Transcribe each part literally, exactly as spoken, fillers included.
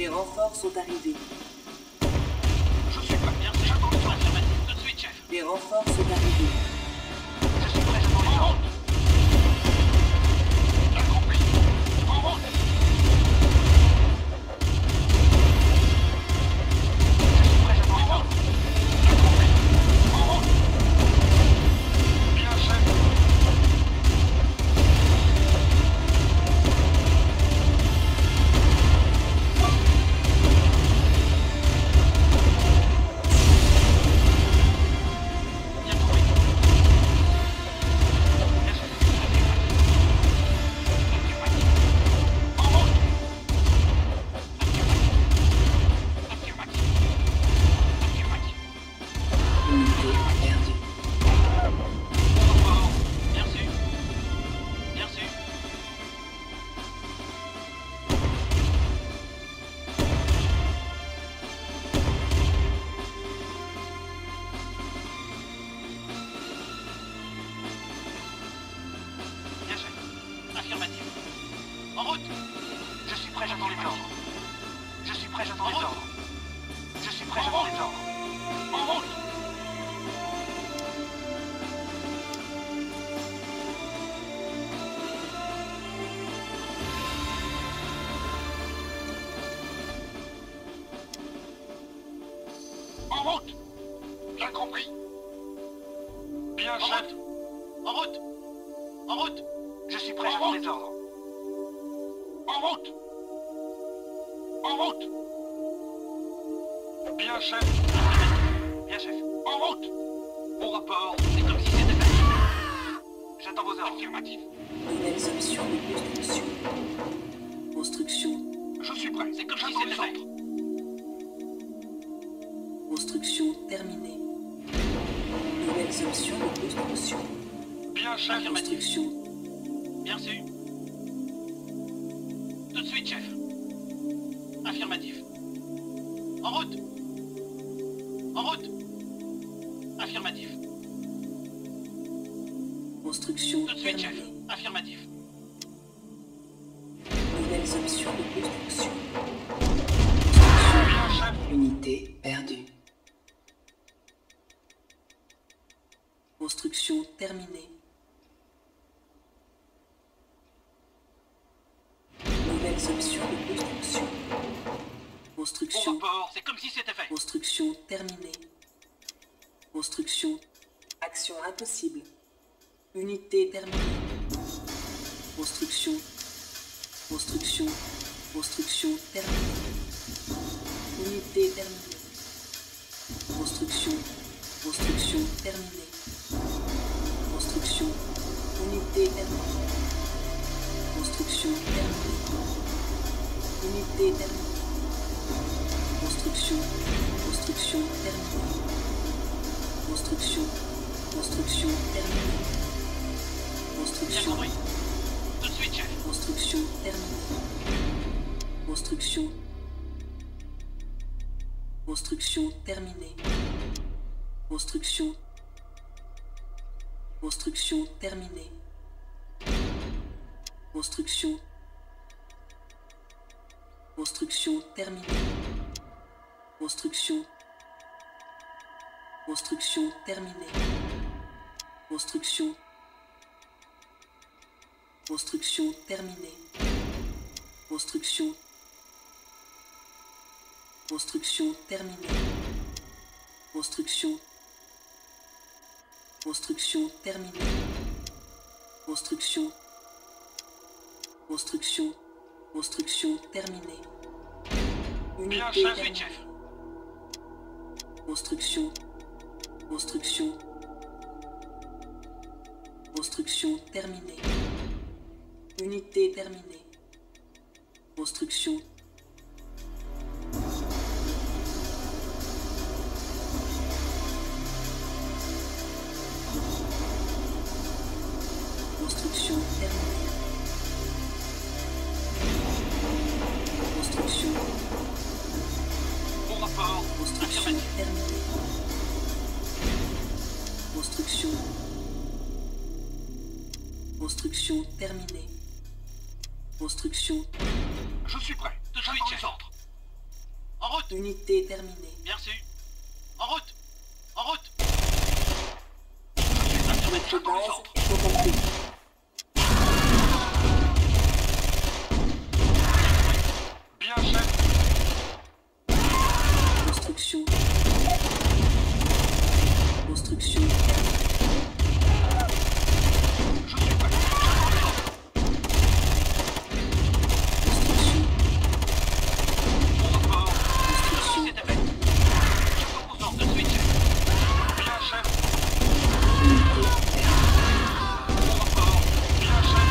Les renforts sont arrivés. Je suis prêt. Merci, j'attends les ordres. Affirmatif. Tout de suite, chef. Les renforts sont arrivés. Je suis prêt, j'attends les ordres. Bien compris. En route. Je suis prêt, j'attends les ordres. Bien compris. En route. Bien, chef. Bien compris. Bien, chef. Affirmatif. En route. Affirmatif. Affirmatif. Unité perdue. Au report. Bien sûr. Bien sûr. Bien chef. Affirmatif. En route. Je suis prêt, j'attends les ordres. Je suis prêt, j'attends les ordres. Je suis prêt, j'attends les ordres. En route. En route. Bien compris. Bien, chef. En route. En route. Je suis prêt, j'attends les ordres. En route. En route. Bien, chef. Bien, chef. En route. Au rapport. C'est comme si c'était fait. J'attends vos ordres. Affirmatif. Nouvelles options de construction. Construction. Je suis prêt. C'est comme si c'était fait. Construction terminée. Nouvelles options de construction. Bien, chef. Affirmatif. Construction. Bien sûr. Tout de suite, chef. Affirmatif. En route. En route. Affirmatif. Construction Tout de suite, chef. terminée. Affirmatif. Nouvelles options de construction. Bien, chef. Unité perdue. Construction terminée. Nouvelles options de construction. Au Construction. rapport. C'est comme si c'était fait. Construction terminée. Construction. Action impossible. Unité terminée. Construction. Construction. Construction terminée. Unité terminée. Construction. Construction terminée. Construction. Unité terminée. Construction terminée. Unité terminée. Construction. Construction terminée. Construction. Construction terminée. Bien Construction. compris. Tout de suite, chef. Construction terminée. Construction. Construction terminée. Construction. Construction terminée. Construction. Construction terminée. Construction. Construction terminée. Construction. Construction terminée. Construction. Construction terminée. Construction. Construction terminée. Construction. Construction. Construction terminée. Bien, Unité chef. terminée. chef. Construction. Construction. Construction terminée. Unité terminée. Construction. Construction terminée. Construction. Au rapport. Construction Affirmatif. terminée. Construction. Construction terminée. Construction. Je suis prêt. Tout de suite, chef. Ordre. En route. Unité terminée. Bien reçu. En route. En route. Notre base est attaquée. Bien, chef. Construction. Construction. Je suis prêt. Construction. Bon rapport. Construction. C'était fait. Je me concentre tout de suite, chef. Bien, chef. Unité. Bon rapport. Bien, chef.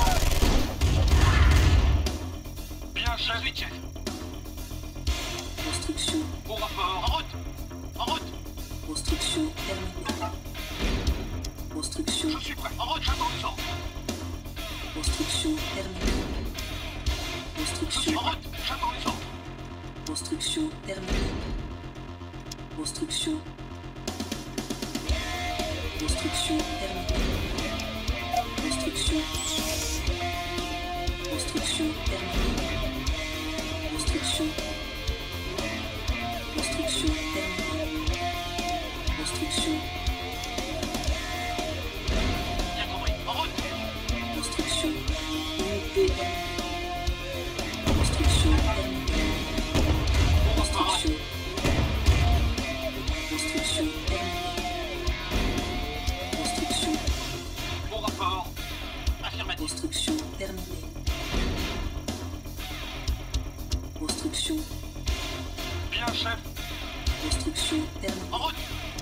Bien, chef. Tout de suite, chef. Construction. Bon rapport. En route. En route. Construction terminée. Construction. Je suis prêt. En route, j'attends le sang. Construction terminée. Je suis Construction. en route, j'attends le sang. Construction terminée. Construction. Construction terminée. Construction. Construction terminée. Construction. Construction terminée. Construction. Bien compris. En route. Construction. Unité terminée. Construction terminée. Bon rapport. Construction. Construction terminée. Construction. Bon rapport. Affirmatif. Construction terminée. Construction. Bien, chef. Construction En terminée. route.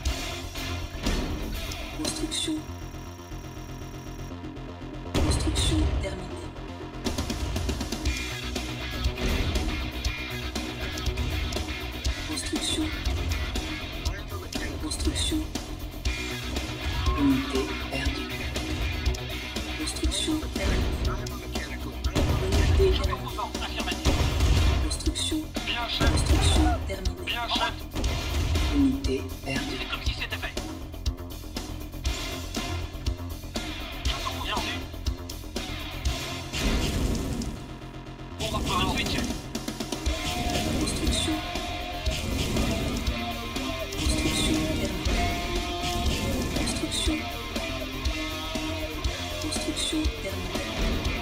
Construction. Construction terminée. Construction. Construction. Unité perdue. Construction terminée. Unité Je me terminée. concentre. Affirmatif. Construction. Bien, chef. Construction terminée. Bien, chef. Unité perdue. C'est comme si c'était fait. J'attends bien reçu. Bon rapport. Tout de suite, chef. Construction. Construction terminée. Construction. Construction terminée.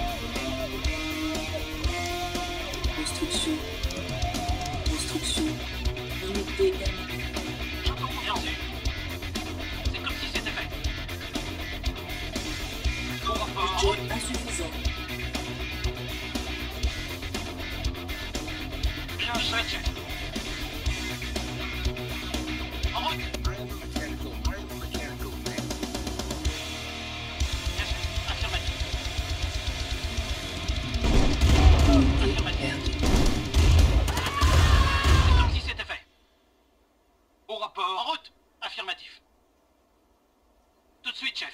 Construction. Construction. Unité terminée. J'attends bien reçu. C'est comme si c'était fait. Bon rapport. En route. Budget insuffisant. Bien, chef. En route. Bien, chef. Affirmatif. Unité perdue. C'est comme si c'était fait. Bon rapport. En route. Affirmatif. Tout de suite, chef.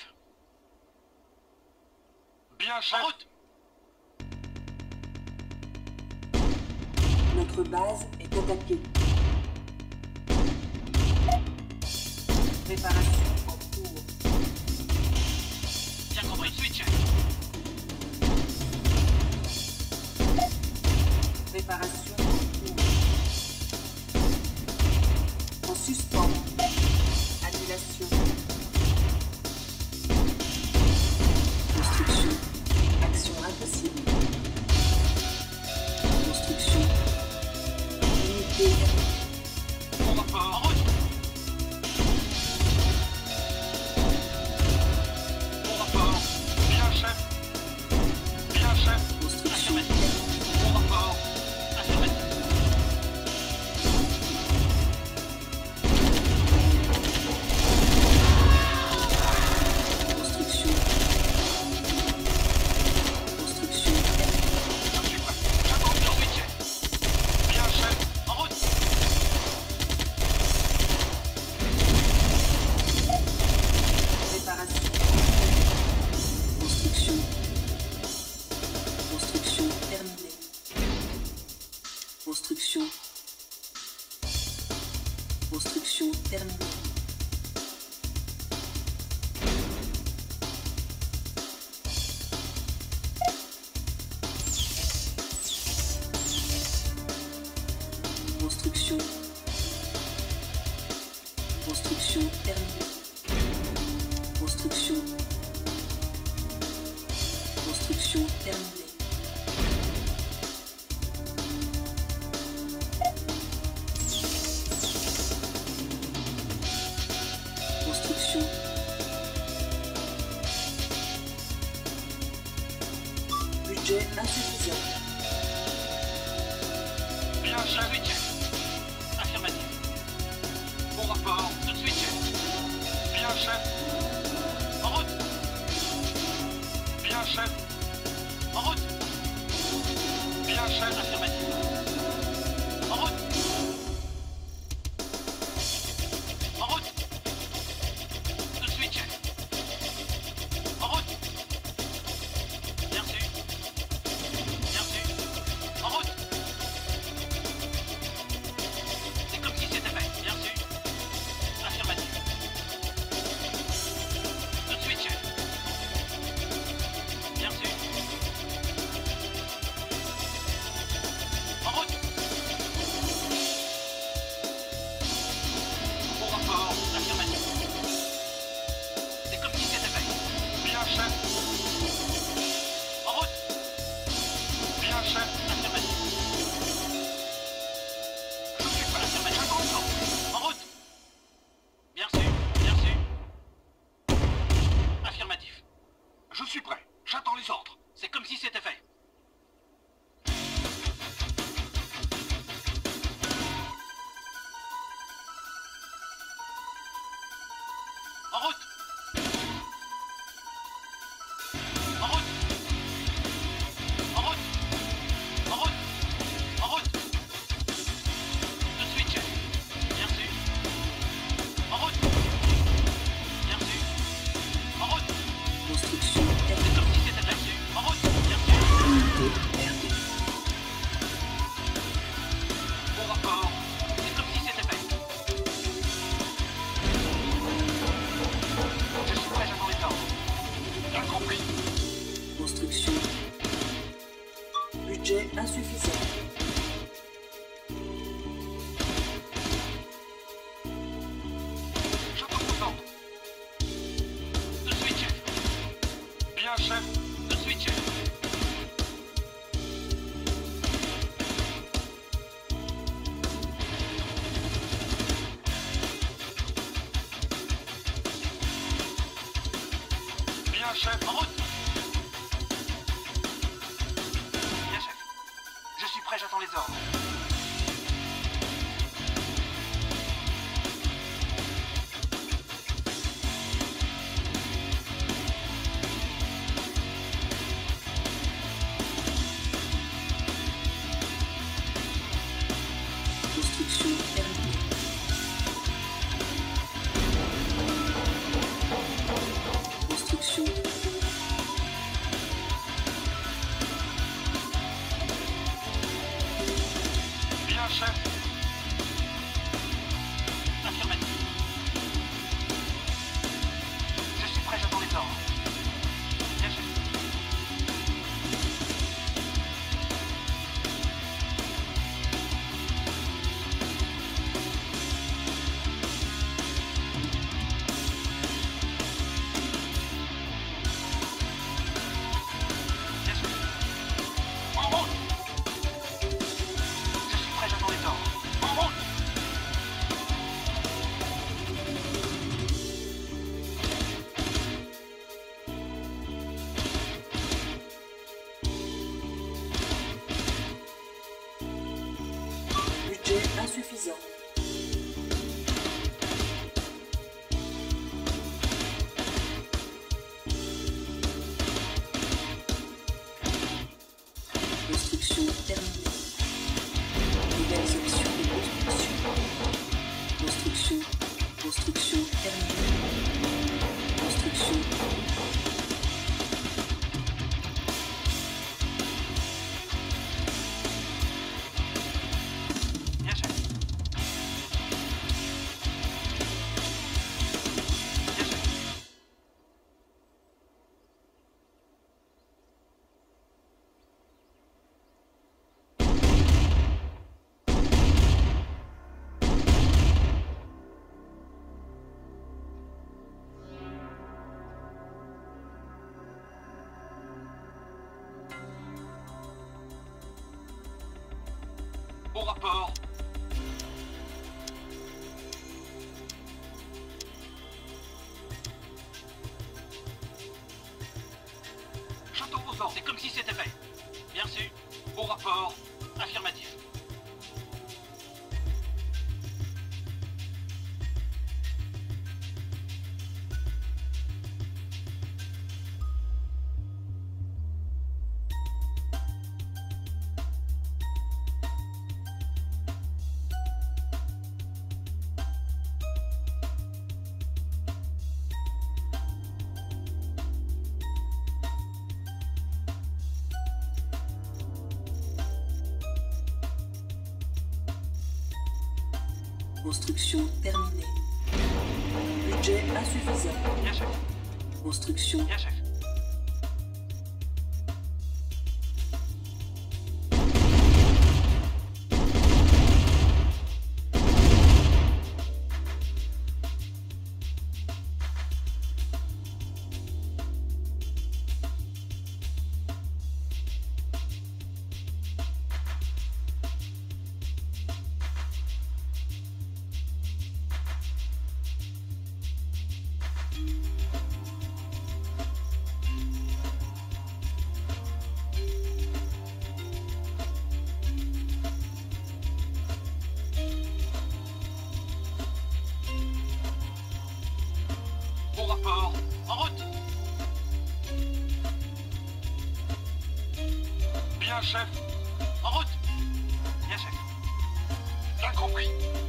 Bien, chef. En route. Notre base est attaquée. Préparation en cours. Bien compris. Tout de suite, chef. Préparation en cours. En suspens. Annulation. Construction. Action impossible. Construction. Unité terminée. Bon rapport. En route. Construction. Construction terminée. Construction. Budget insuffisant. Bien, chef. Switch. Affirmatif. Bon rapport. Tout de suite, chef. Bien, chef. En route. Bien, chef. En route. Bien, chef. Affirmatif. En route. En route. Tout de suite, chef. En route. Bien reçu. Bien reçu. En route. C'est comme si c'était fait. Bien reçu. Affirmatif. Tout de suite, chef. Bien reçu. En route. Bon rapport. Affirmatif. C'est comme si c'était fait. Bien, chef. En route. Bien, chef. Affirmatif. Je suis pas affirmatif. Attention. En route. Bien reçu. Bien reçu. Affirmatif. Je suis prêt. J'attends les ordres. C'est comme si c'était fait. En route. En route. En route. En route. En route. Tout de suite, chef. Bien reçu. En route. Bien reçu. En route. Construction C'est terminée. comme si c'était fait. En route. Bien reçu. Unité perdue. Bon rapport. C'est comme si c'était fait. Je suis prêt, j'attends les ordres. Bien compris. Construction. Budget insuffisant. J'attends vos ordres. Tout de suite, chef. Bien, chef. Tout de suite, chef. Bien, chef. En route. Bien, chef. Je suis prêt, j'attends les ordres. Construction terminée. Construction. Bien, chef. Affirmatif. Je suis prêt, j'attends les ordres. Bien, chef. Bien, chef. En route. Je suis prêt, j'attends les ordres. En route. Bon rapport. J'entends vos ordres, c'est comme si c'était fait. Bien sûr. Bon rapport. Affirmatif. Construction terminée. Budget insuffisant. Bien chef. Construction. Bien chef. Bon rapport. En route. Bien, chef. En route. Bien, chef. Bien compris.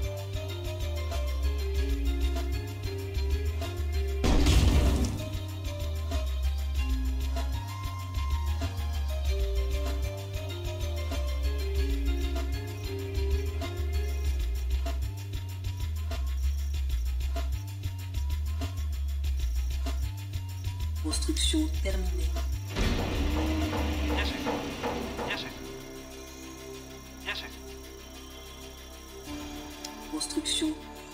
Construction terminée. Bien, chef. Bien, chef. Bien, chef. Construction.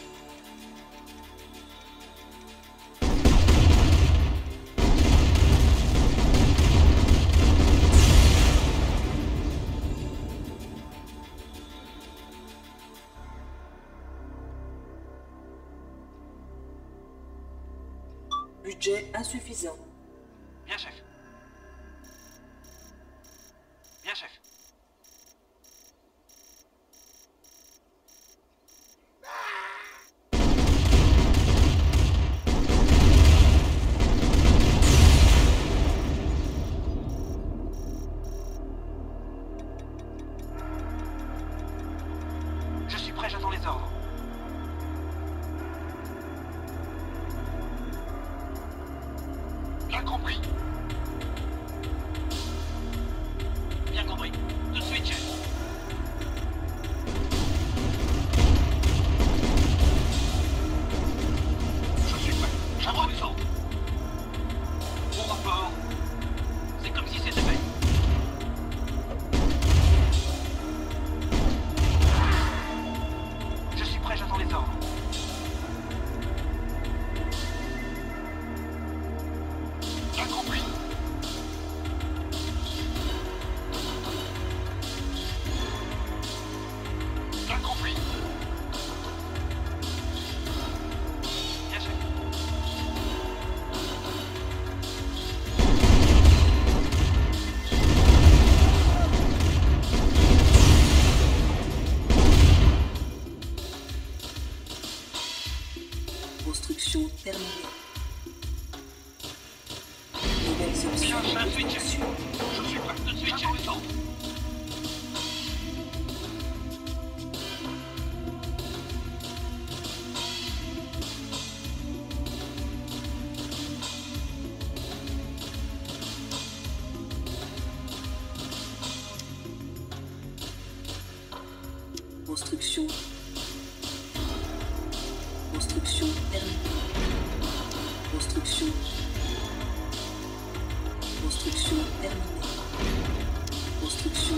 Budget insuffisant. Bien, chef. Bien, chef. Je suis prêt, j'attends les ordres. Bien compris. Bien compris. Tout de suite, chef. Je suis prêt. J'attends les ordres. Bon rapport. C'est comme si c'était fait. Je suis prêt, j'attends les ordres. Bien compris. Bien compris. Bien, chef. Construction terminée. Nouvelles options Bien, chef, de switch. construction. Je suis prêt. Tout de suite, j'attends les ordres. Construction. Construction terminée. Construction. Construction terminée. Construction.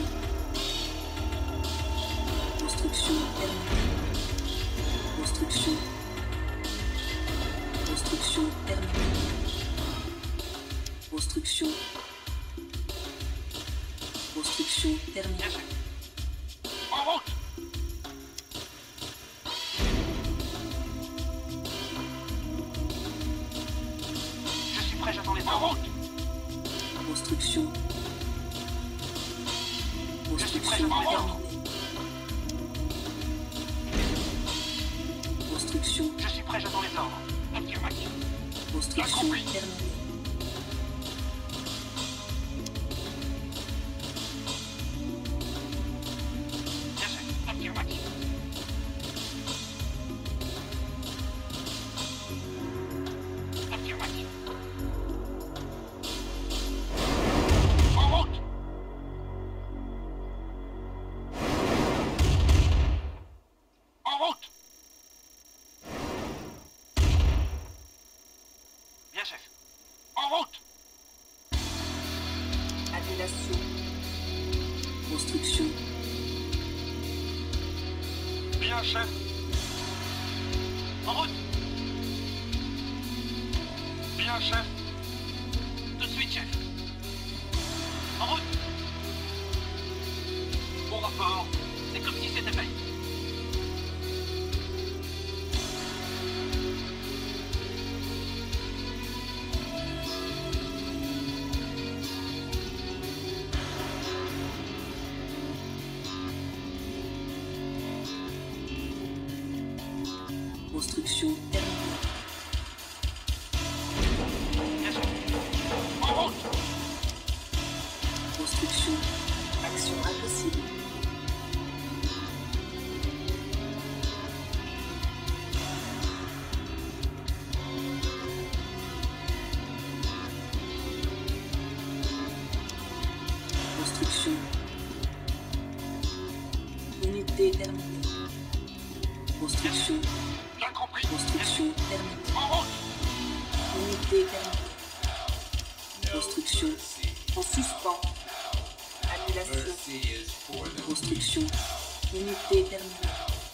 Construction terminée. Construction. Construction terminée. Construction. Construction Bien, terminée. chef. En route. prêt, j'attends les ordres. Construction. Je suis prêt, Construction j'attends les ordres. terminée. Construction. Je suis prêt, j'attends les ordres. Affirmatif. Construction compris. terminée. Bien chef. Affirmatif. Affirmatif. En route. En route. Bien chef. En route. Annulation. Construction. Bien chef. En route. Bien chef. Tout de suite chef. En route. Bon rapport. C'est comme si c'était fait. Construction terminée. Bien chef. En route. Construction. Action impossible. Construction. Unité terminée. Construction. Bien compris. Construction terminée. En route. Unité terminée. Construction en suspens. Annulation. Construction. Unité terminée.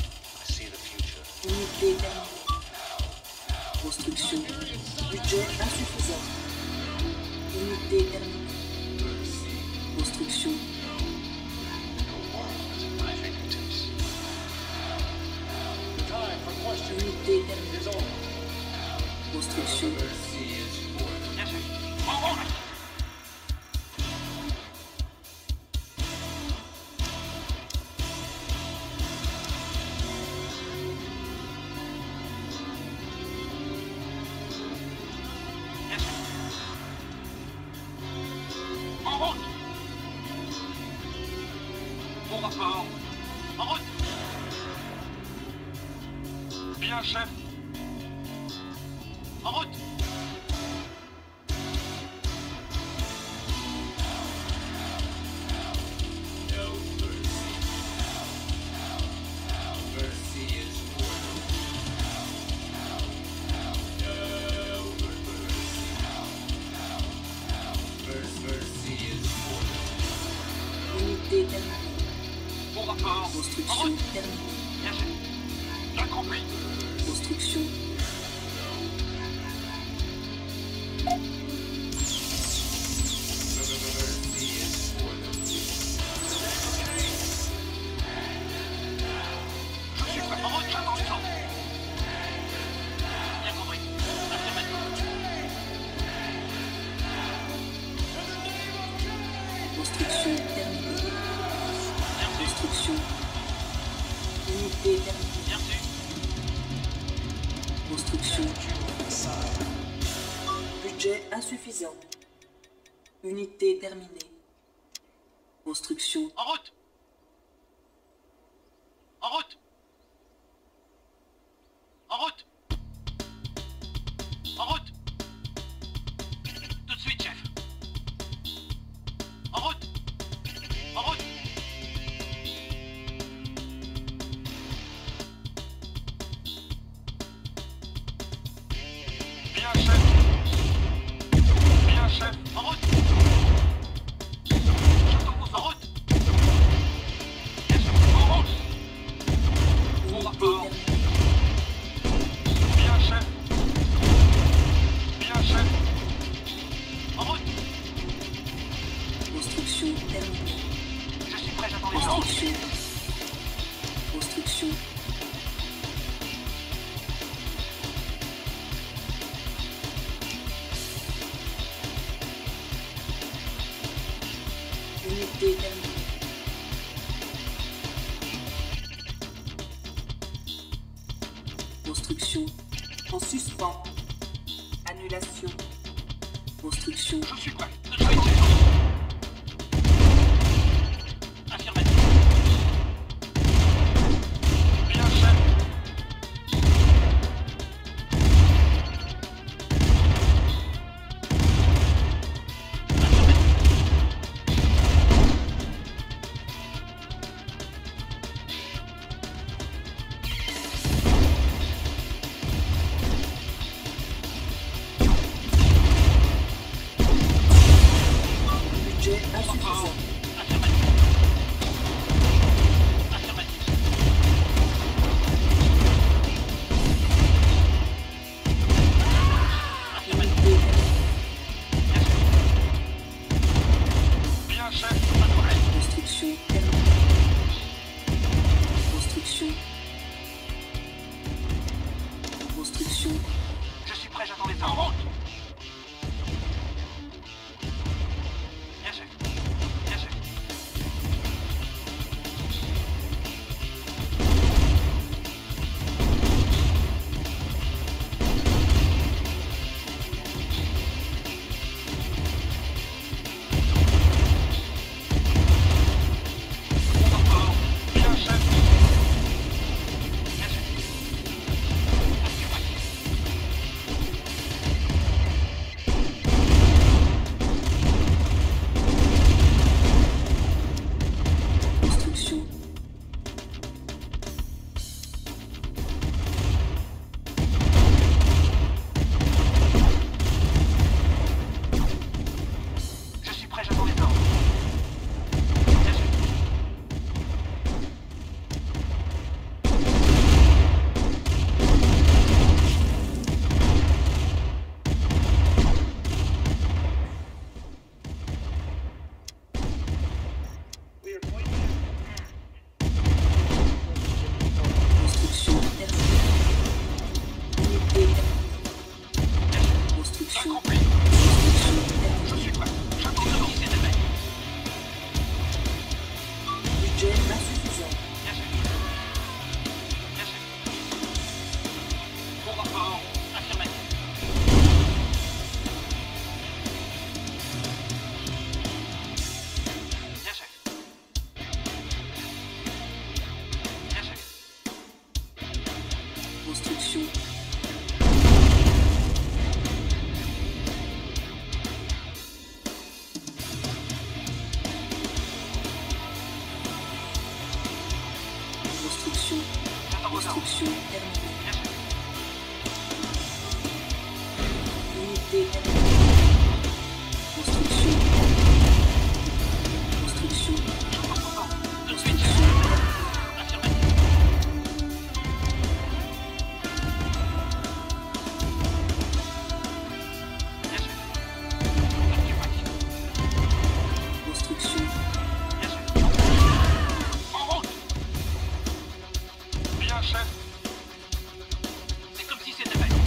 Unité terminée. Construction. Budget insuffisant. Unité terminée. Construction. Unité terminée. Construction. Bien chef. En route. Bien chef. En route. Bon rapport. En route. Bien chef. En route. Unité terminée. Bon rapport. En Construction route. terminée. Bien chef. Bien compris. Construction. Je suis prêt. En route, j'attends les ordres. Bien compris. Affirmatif. Construction terminée. Bien sûr. Construction. Unité terminée. Bien sûr. Construction. Budget insuffisant. Unité terminée. Construction. En route. En route. En route. En route. Tout de suite, chef. En route. En route. Bien, chef. Bien, chef. En route. J'attends vos en route. Bien, chef. En route. Bon Unité rapport. terminée. Bien, chef. Bien, chef. En route. Construction terminée. Je suis prêt, j'attends les ordres. Construction. Construction. Construction. Je suis prêt. Je suis prêt. Affirmatif. Bien, chef. Budget insuffisant. Affirmatif. Affirmatif. Affirmatif. Unité Bien, chef. Pas de problème. construction terminée. Construction. Construction. Je suis prêt, j'attends les ordres. En route. Bien, chef. Bien, chef. Encore. Bien, chef. Bien, chef. Affirmatif. Construction. Je suis prêt, j'attends les ordres. Bien, chef. Construction terminée. Unité terminée. Construction. Accompli. Construction terminée. Je suis prêt. J'attends les ordres. C'est fait. Budget insuffisant. Bien, chef. Bien, chef. Bon rapport. Affirmatif. Bien, chef. Bien, chef. Construction. Construction. J'attends vos ordres. Construction terminée. Bien, chef. Unité terminée. Construction. Construction. J'attends vos ordres. Tout de suite, chef. Construction. Affirmatif. Bien, chef. Affirmatif. Construction. Bien, chef. En route. Bien, chef. C'est comme si c'était fait.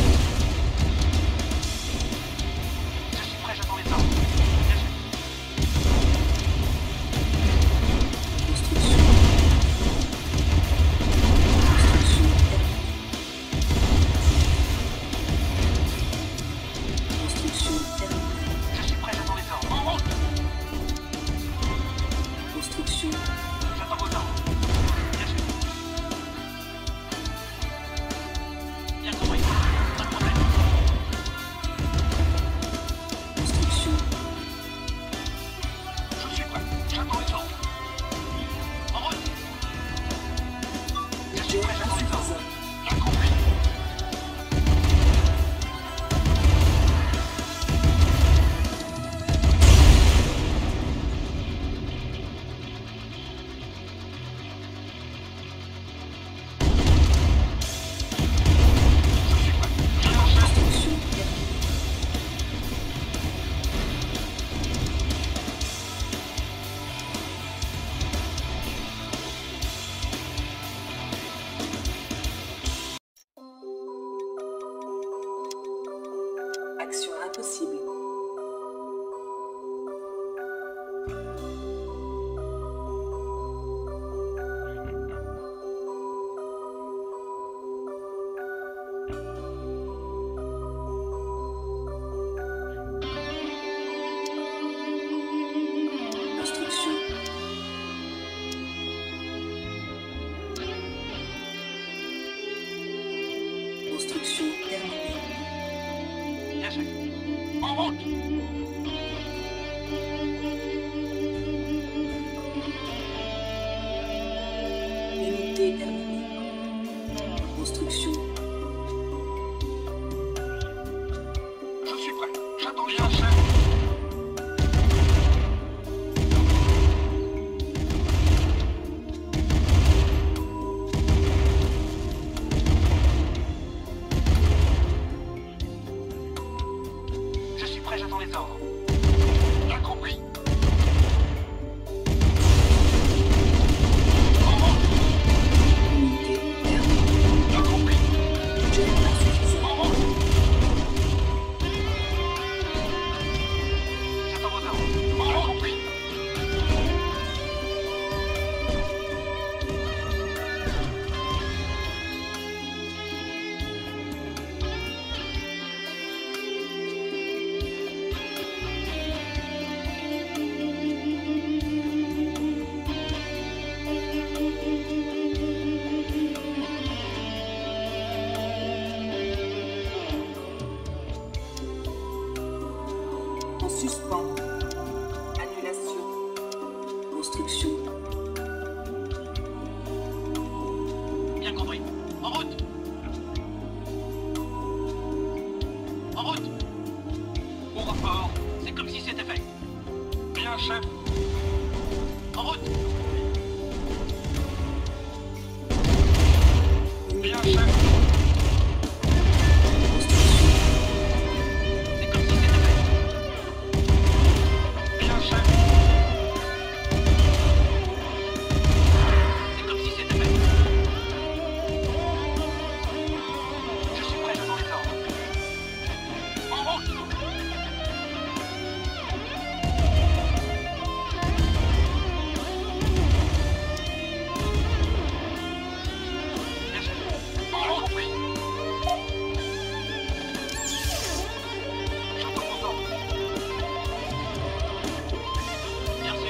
Je suis prêt, j'attends les ordres. Bien, chef. Construction. Construction terminée. Construction terminée. Je suis prêt, j'attends les ordres. En route. Construction. J'attends vos ordres. Bien, chef. Bien compris. Pas de problème. Construction. Je suis prêt. J'attends les ordres. En route. Je suis Budget prêt, j'attends les ordres. insuffisant. Bien compris. Je suis prêt. Bien, chef. Construction terminée. Action impossible. route. Unité terminée. Construction. Je suis prêt. J'attends bien, chef. Je suis prêt, j'attends les ordres. Bien compris. En route. Unité terminée. Bien compris. Budget insuffisant. En route. J'attends vos ordres. Bien compris. En suspens. Annulation. Construction. Bien compris. En route. En route. Au rapport, c'est comme si c'était fait. Bien, chef. En route. Bien, chef. Construction. C'est comme si c'était fait. Bien, chef. C'est comme si c'était fait. Je suis prêt, j'attends les ordres. En route. Bien, chef. En route, oui. J'entends vos ordres. Bien sûr.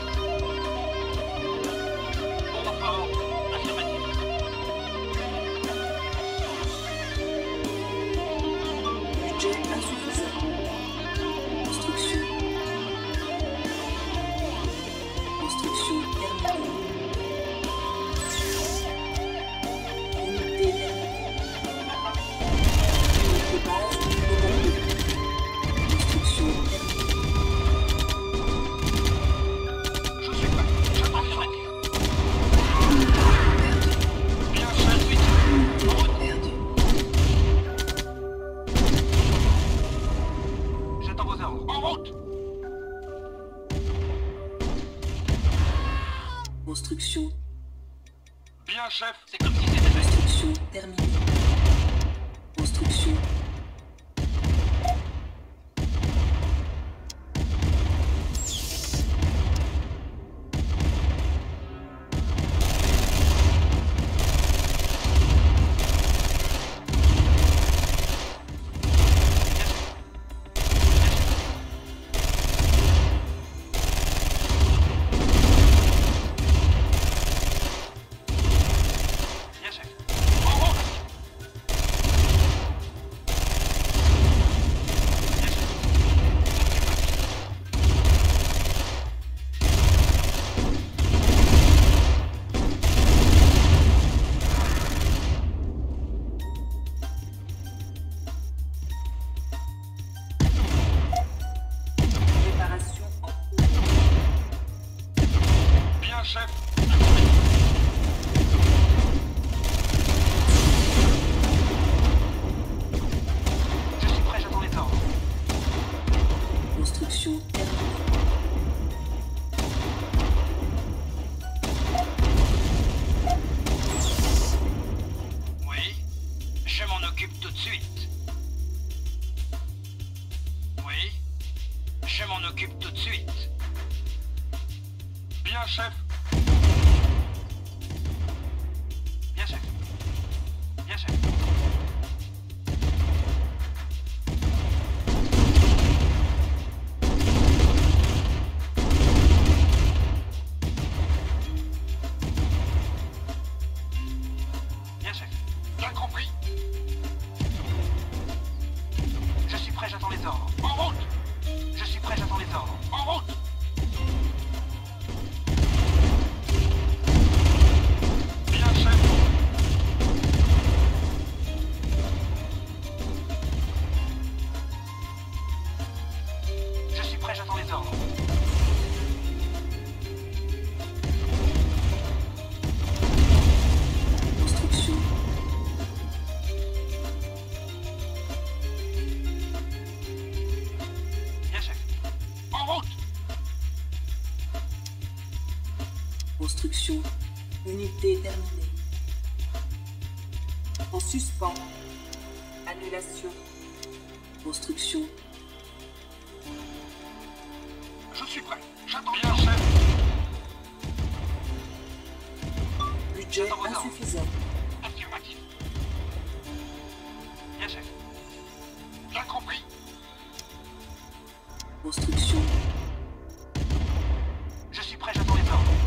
Bon rapport. Affirmatif. Budget insuffisant. Construction. Construction terminée. Unité terminée. Unité base établie. Construction terminée. Je suis prêt. J'attends affirmatif. Perdu. Bien, chef. Suite. En route. Perdu. J'attends vos ordres. En route. Construction. Bien, chef. C'est comme si c'était fait. Construction terminée. Construction. Bien, chef. En route. Bien, chef. Préparation en cours. Bien, chef. Je suis prêt, j'attends les ordres. Construction terminée. Oui, je m'en occupe tout de suite. Oui, je m'en occupe tout de suite. Bien, chef. Bien, chef. Bien, chef. Bien, chef. Bien compris. Je suis prêt, j'attends les ordres. En route. j'attends les ordres. Construction. Bien, chef. En route. Construction. Unité terminée. En suspens. Annulation. Construction. Je suis prêt. J'attends bien, chef. Budget J'attends vos ordres. insuffisant. Affirmatif. Bien, chef. Bien compris. Construction. Je suis prêt, j'attends les ordres.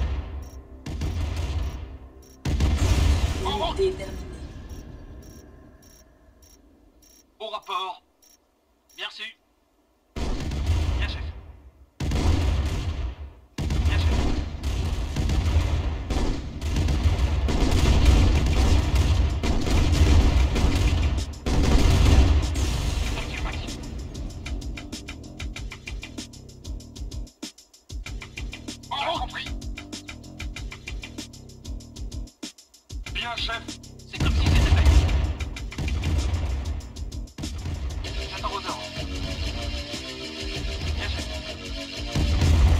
Unité terminée. Au rapport. Bien reçu. Bien, chef. Bien, chef. Affirmatif. En compris. Bien, chef. C'est comme si c'était fait. J'attends vos ordres. Bien, chef.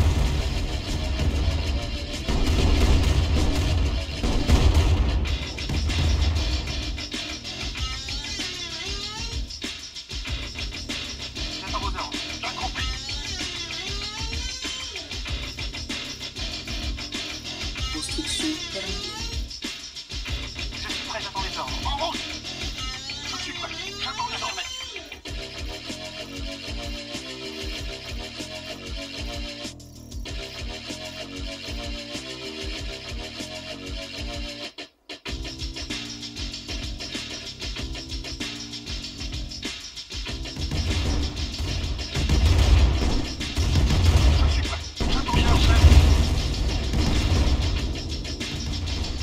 J'attends vos ordres. Bien compris. Construction terminée. Je suis prêt, j'attends les ordres. En route. Je suis prêt, j'attends les ordres. Je suis prêt, j'attends bien, chef.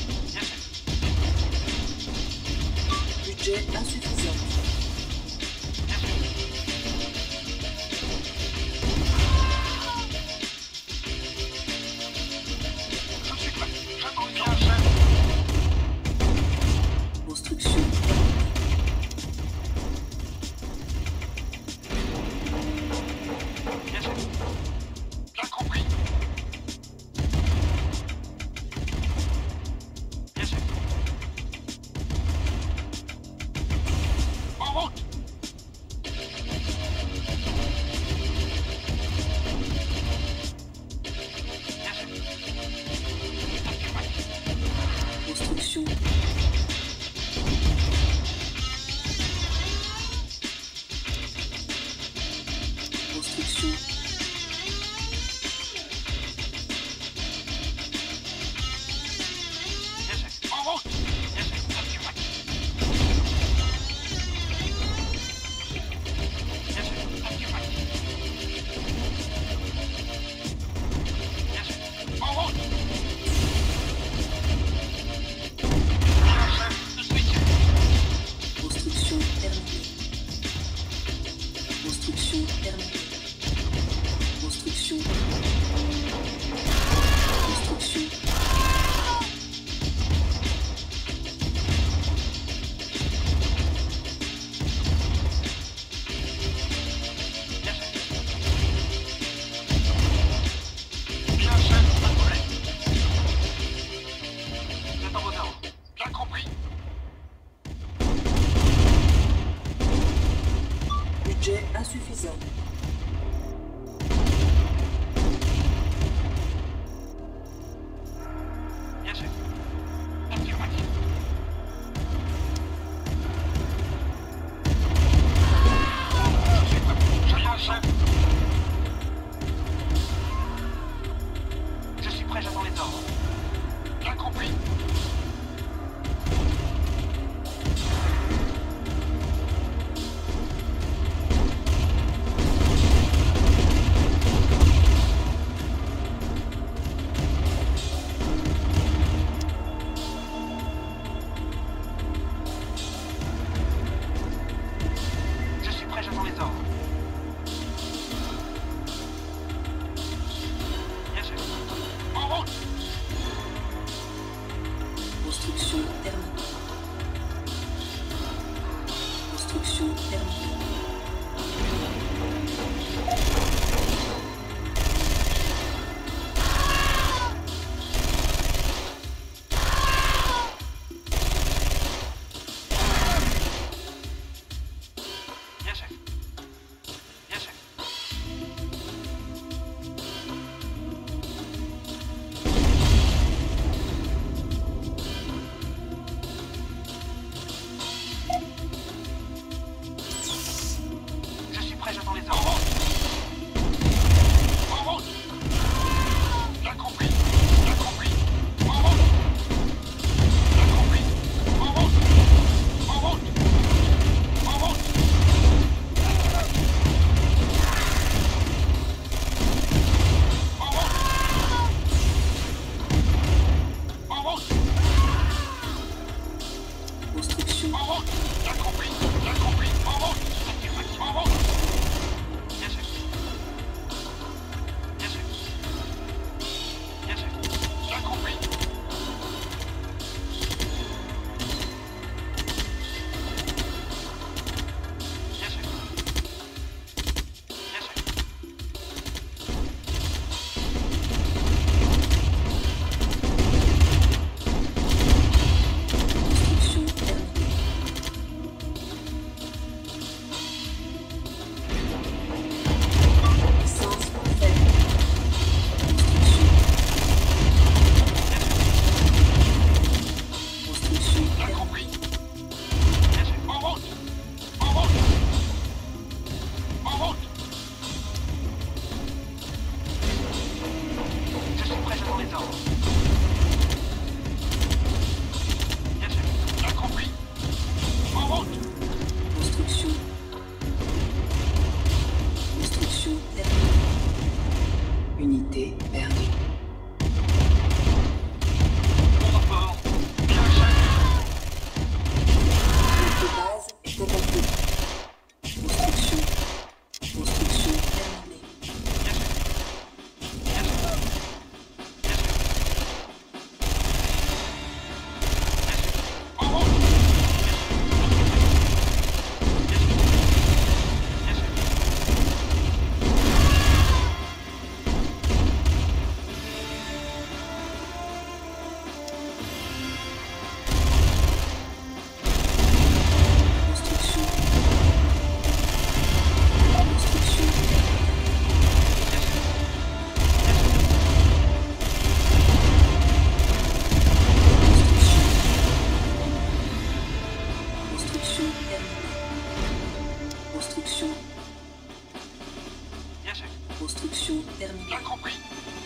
Construction terminée. Bien compris.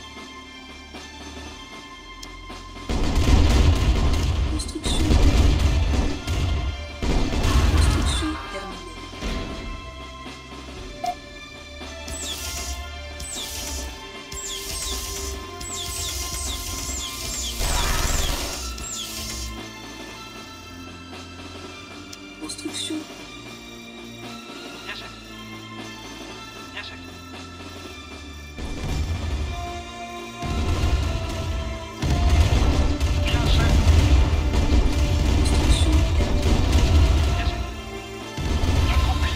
Construction. Construction terminée. Construction. Bien, chef. Bien, chef. Bien, chef. Construction terminée. Bien, chef. Bien compris.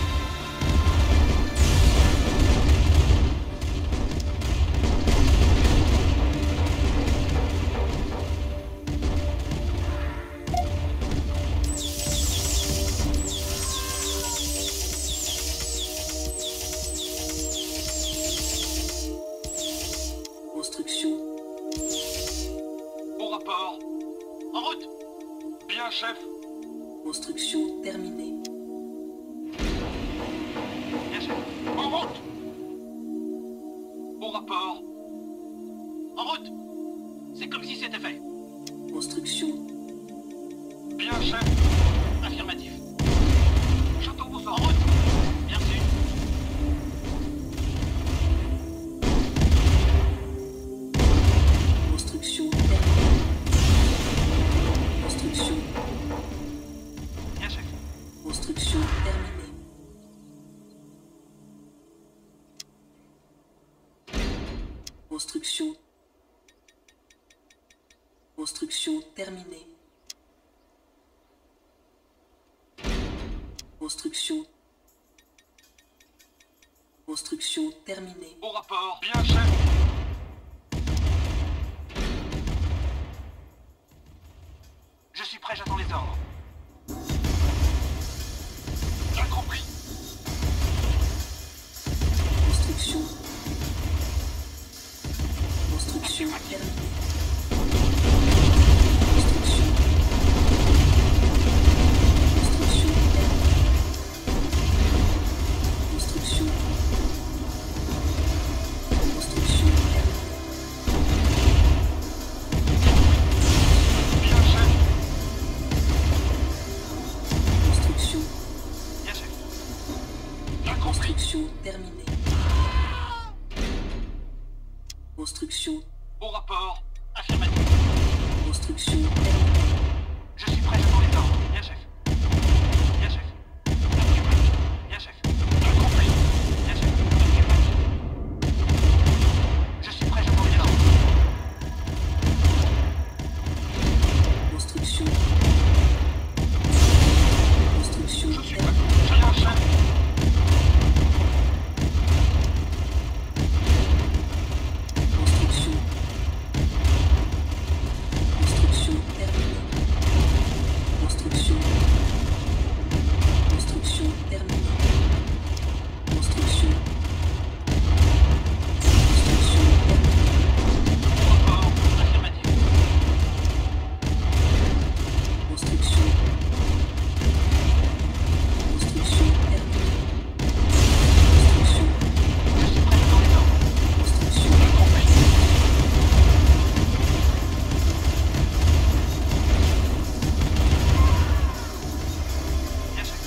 Construction. Au rapport. En route. Bien, chef. Construction terminée. Bien, chef. En route. Au rapport. En route. C'est comme si c'était fait. Construction. Bien, chef. Affirmatif. Château Bousson. En route. Bien sûr. Construction terminée. Construction. Bien, chef. Construction terminée. Construction. Construction terminée. Construction. Construction terminée. Au rapport. Bien, chef. Je suis prêt, j'attends les ordres. Bien compris. Construction. Construction terminée. Construction. Construction terminée. Construction. Construction terminée. Bien, chef. Construction. Bien, chef. Bien compris. Construction terminée. Construction. Au rapport. Affirmatif. Construction terminée. Je suis prêt, j'attends les ordres. Bien, chef. Bien, chef. Affirmatif. Bien, chef. Bien compris. Bien, chef. Affirmatif. Je suis prêt, j'attends les ordres. Construction. Construction Je suis prêt. terminée. Bien, chef. Construction. Construction terminée. Construction. Construction terminée. Construction. Construction terminée. Au rapport. Affirmatif. Construction. Construction terminée. Construction. Je suis prêt, j'attends les ordres. Construction. Bien compris. Bien, chef.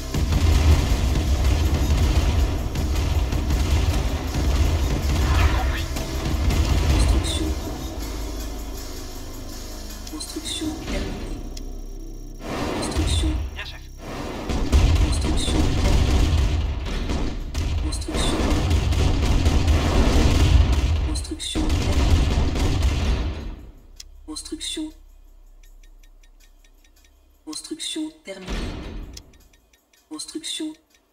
Bien compris. Construction. Construction terminée. Construction. Bien, chef. Construction terminée. Construction. Construction terminée. Construction. Construction terminée. Construction.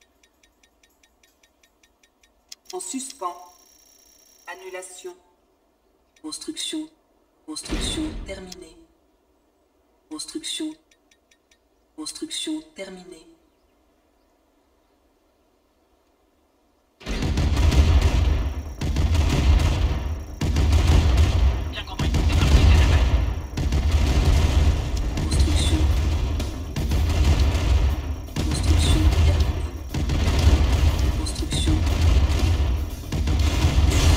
En suspens. Annulation. Construction. Construction terminée. Construction. Construction terminée. Bien compris. C'est comme si c'était fait. Construction. Construction terminée. Construction.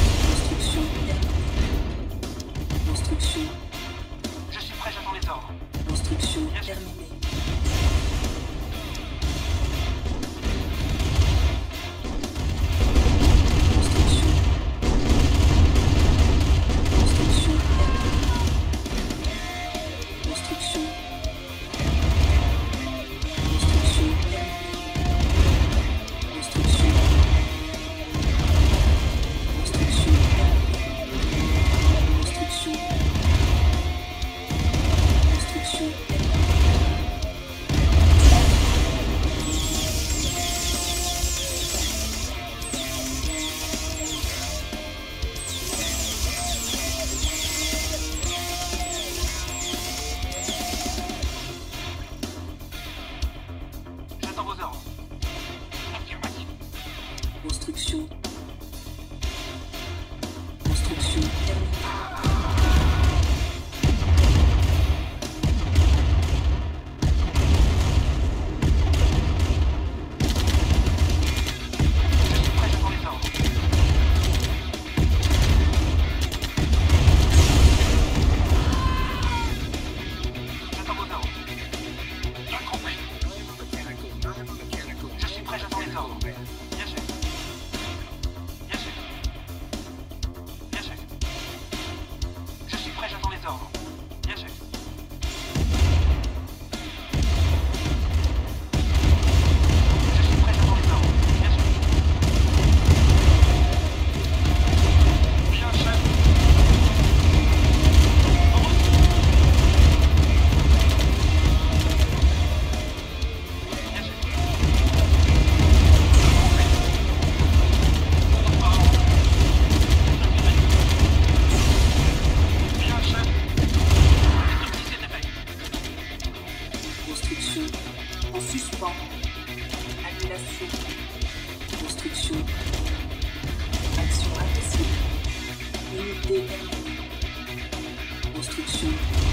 Unité terminée. Construction.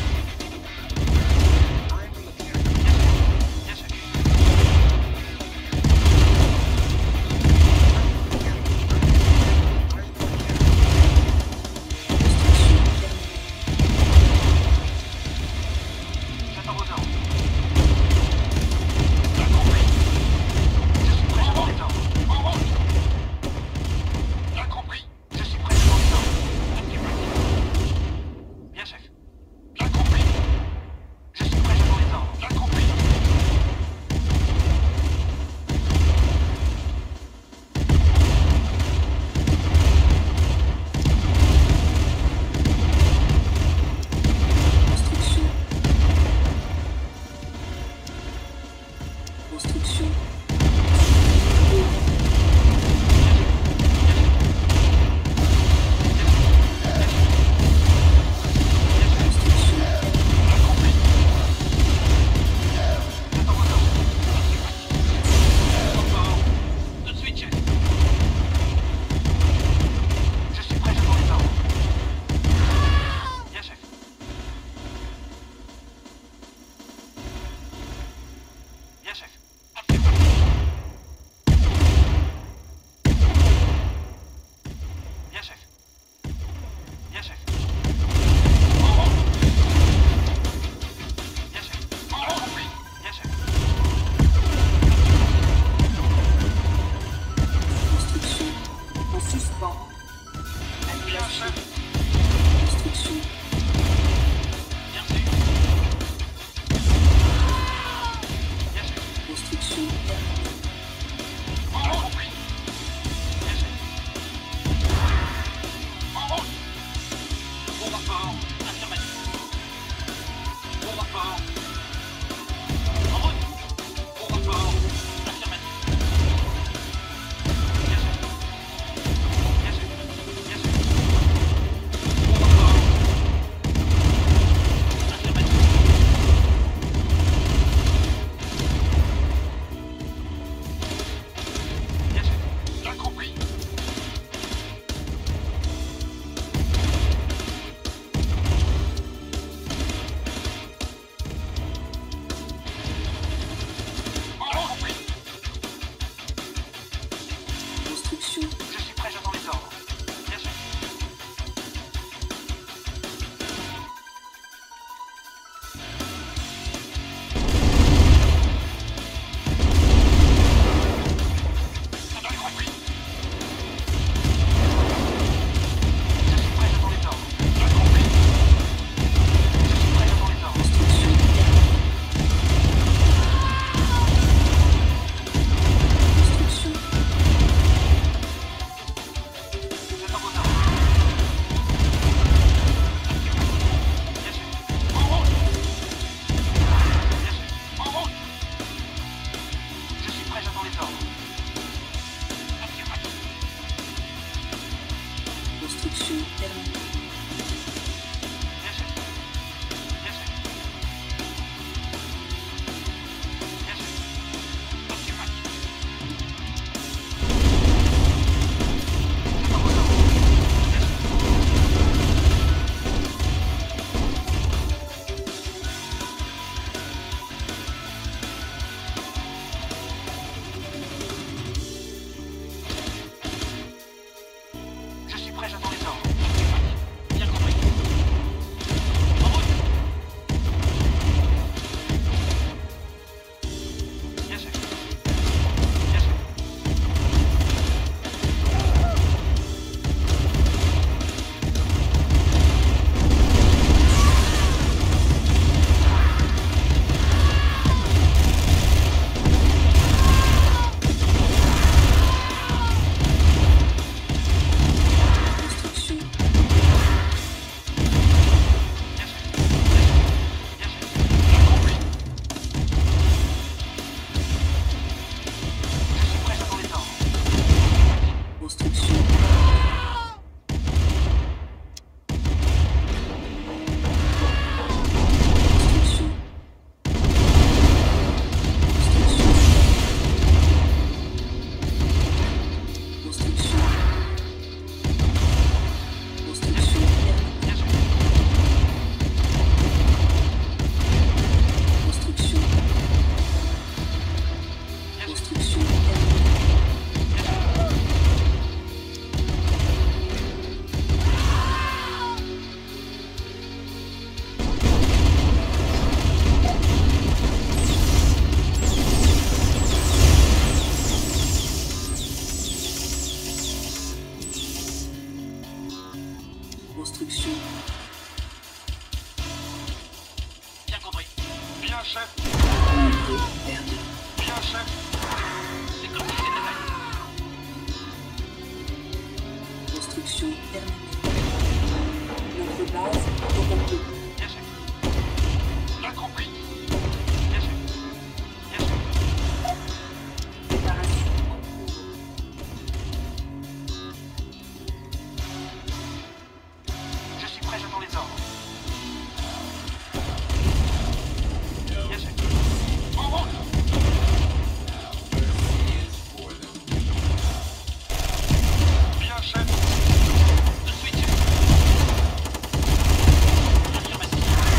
Bien, chef. J'attends vos ordres. Bien compris. Je suis prêt, j'attends les ordres. En route. Bien compris. Je suis prêt, j'attends les ordres. Bien, chef. Bien compris. Je suis prêt, j'attends les ordres. Bien compris. Construction. Construction. Construction. Bien compris. J'attends vos ordres. Encore. Tout de suite, chef. Je suis prêt, j'attends les ordres. Bien, chef. Bien, chef. Bien, chef. Bien, chef. En route. Bien, chef. En route. Compris. Bien, chef. Construction. En suspens. Bien, Annulation. chef. Construction. Bien sûr. Bien, chef. Construction terminée. En route. Compris. Bien, chef. En route. Bon rapport. Affirmatif. Bon rapport. En route. Bon rapport. Affirmatif. Bien, chef. Bien, chef. Bien, chef. Bon rapport. Affirmatif. Bien, chef. Bien compris. En route. Compris. Construction. Je suis prêt, j'attends les ordres. Bien, chef. Bien compris. Je suis prêt, j'attends les ordres. Bien compris. Je suis prêt, j'attends les ordres. Construction terminée. Construction. J'attends vos ordres. Bien, chef. En route. Bien, chef. En route. Je suis prêt, j'attends les ordres. Affirmatif. Construction terminée. Bien, chef. Bien, chef. Bien, chef. Affirmatif. J'attends vos ordres. Bien, chef. Je suis prêt, j'attends les ordres. Affirmatif. Bien compris. En route. Bien, chef. Bien, chef. Construction. Bien compris. Bien, chef. Unité perdue. Bien, chef. C'est comme si c'était fait. Construction terminée. Notre base corrompue. Bien, chef. Bien compris. Bien, chef. Bien, chef. Préparation en cours. Je suis prêt, j'attends les ordres. Bien, chef. En route. Bien, chef. Tout de suite, chef. Affirmatif.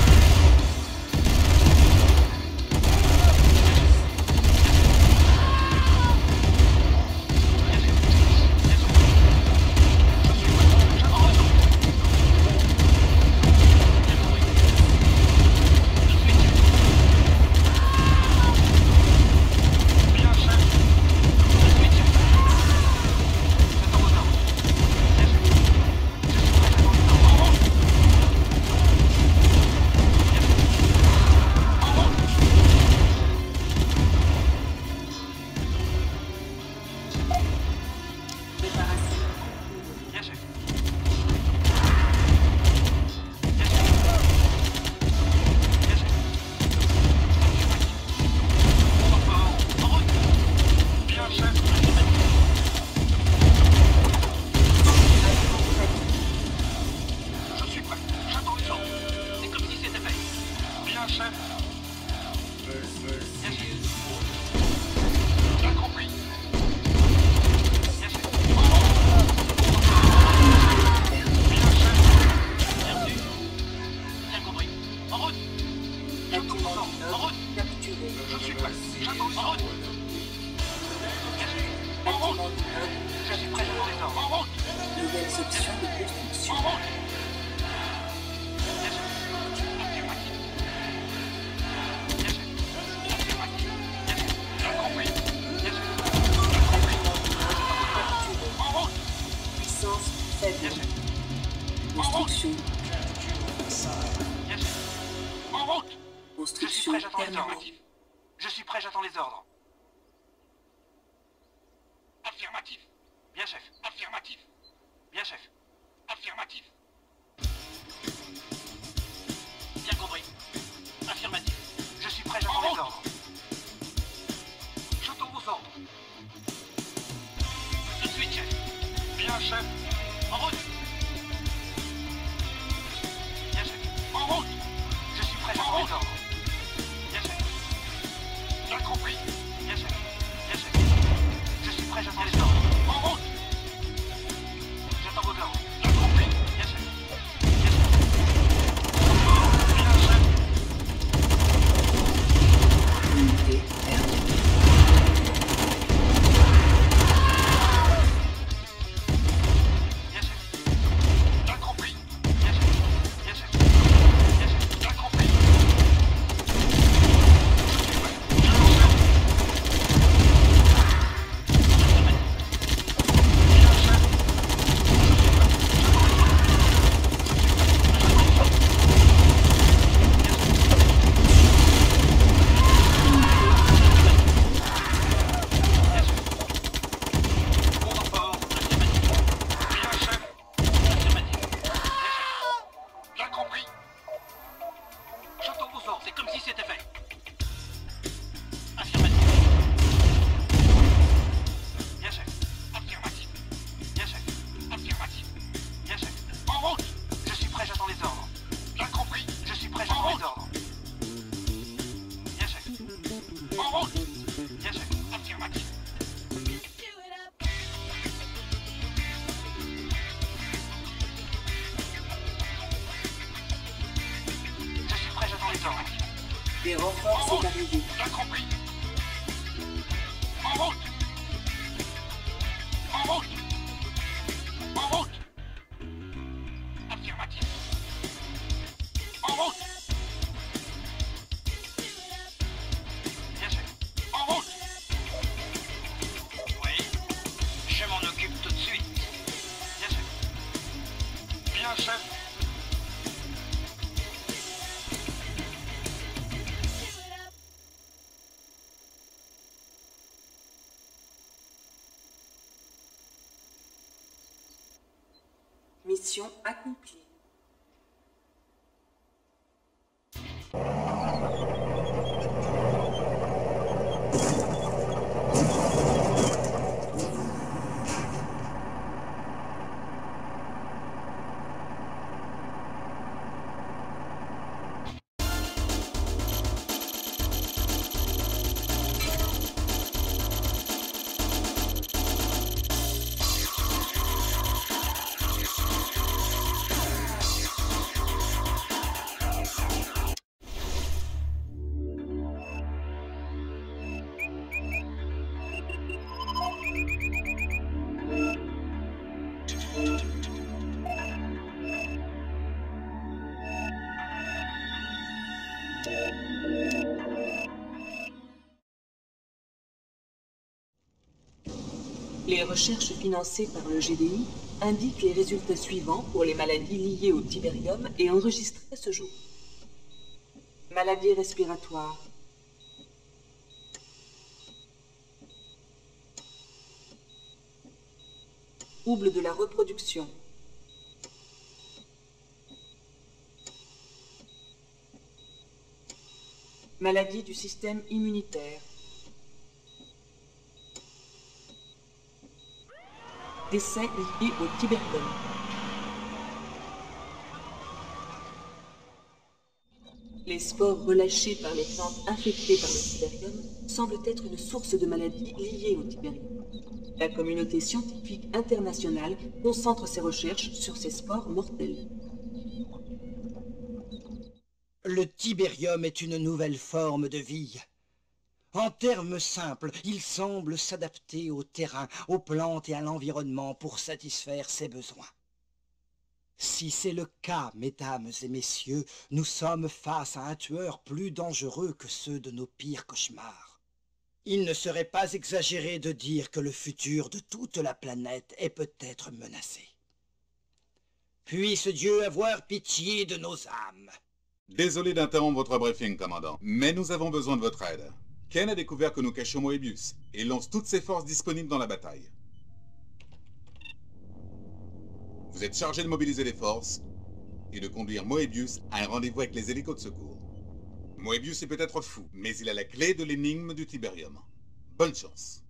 Bien, chef. Bien, chef. Je suis prêt. J'attends les ordres. Bien compris. Tout de suite, chef. Bien, chef. Tout de suite, chef. J'attends vos ordres. Bien, chef. Je suis prêt, j'attends les ordres. En route. Bien, chef. En route. Préparation en cours. Bien, chef. Bien, chef. Bien, chef. On va pas. En route. Bien, chef. Avion prêt. Je suis prêt. J'attends les ordres. C'est comme si c'était fait. Bien, chef. Bien, chef. Bien compris. Bien, chef. En route. Bien, chef. Bien reçu. Bien compris. En route. J'attends vos Bâtiment ordres. En noble route. capturé. Je suis prêt. J'attends les ordres. Bien, chef. En route. Bâtiment noble Je suis prêt, j'attends les ordres. En route. Nouvelles options de construction. En route. Bien, chef. Affirmatif. Bien, chef. Affirmatif. Bien, chef. Bien compris. Bien, chef. Bien compris. Bâtiment noble capturé. En route. Puissance Bien, faible. chef. Construction. Bien, chef. En route. Je suis Construction prêt, j'attends les ordres. terminée. Je suis prêt, j'attends les ordres. Affirmatif. Bien, chef. Affirmatif. Bien, chef. Affirmatif. Bien compris. Affirmatif. Je suis prêt, j'attends les ordres. J'attends vos ordres. Tout de suite, chef. Bien, chef. En route. Bien, chef. En route. Je suis prêt, j'attends les ordres. Bien, chef. Bien compris. Bien, chef. Bien, chef. Je suis prêt, j'attends les ordres. En route. J'attends vos ordres. Bien compris. Bien, chef. Bien, chef. Bien, chef. Unité perdue. Bien, chef. Bien compris. Bien, chef. Bien, chef. Bien, chef. Bien compris. Je suis prêt. Bien, chef. Bien, chef. Bien compris. J'entends vos ordres, c'est comme si c'était fait. Affirmatif. Bien, chef. Affirmatif. Bien, chef. Affirmatif. Bien, chef. En route. Je suis prêt, j'attends les ordres. Bien compris. Je suis prêt, j'attends les ordres. Bien, chef. En route. Bien, chef. Affirmatif. Je suis prêt, j'attends les ordres. Des renforts sont arrivés. Bien compris. En route. En route. En route. Affirmatif. En route. Bien, chef. En route. Oui. Je m'en occupe tout de suite. Bien, chef. Bien, chef. Mission accomplie. Les recherches financées par le G D I indiquent les résultats suivants pour les maladies liées au tibérium et enregistrées à ce jour. Maladies respiratoires. Troubles de la reproduction. Maladies du système immunitaire. Décès liés au tibérium. Les spores relâchés par les plantes infectées par le tibérium semblent être une source de maladies liées au tibérium. La communauté scientifique internationale concentre ses recherches sur ces spores mortelles. Le tibérium est une nouvelle forme de vie. En termes simples, il semble s'adapter au terrain, aux plantes et à l'environnement pour satisfaire ses besoins. Si c'est le cas, mesdames et messieurs, nous sommes face à un tueur plus dangereux que ceux de nos pires cauchemars. Il ne serait pas exagéré de dire que le futur de toute la planète est peut-être menacé. Puisse Dieu avoir pitié de nos âmes. Désolé d'interrompre votre briefing, commandant, mais nous avons besoin de votre aide. Ken a découvert que nous cachions Moebius et lance toutes ses forces disponibles dans la bataille. Vous êtes chargé de mobiliser les forces et de conduire Moebius à un rendez-vous avec les hélicos de secours. Moebius est peut-être fou, mais il a la clé de l'énigme du tibérium. Bonne chance.